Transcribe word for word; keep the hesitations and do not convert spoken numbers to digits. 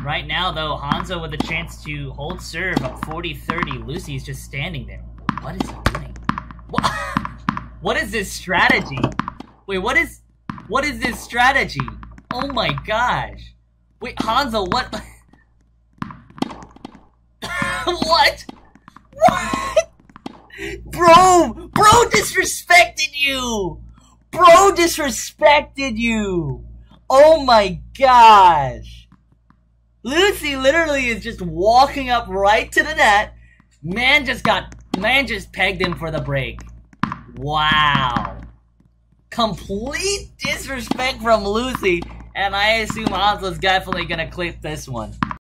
Right now, though, Hanzo with a chance to hold serve up forty thirty. Lucy's just standing there. What is he doing? What, what is this strategy? Wait, what is... What is this strategy? Oh my gosh. Wait, Hanzo, what... What? What? Bro! Bro disrespected you! Bro disrespected you! Oh my gosh! Lucy literally is just walking up right to the net. Man just got... Man just pegged him for the break. Wow. Complete disrespect from Lucy. And I assume Hanzo's definitely gonna clip this one.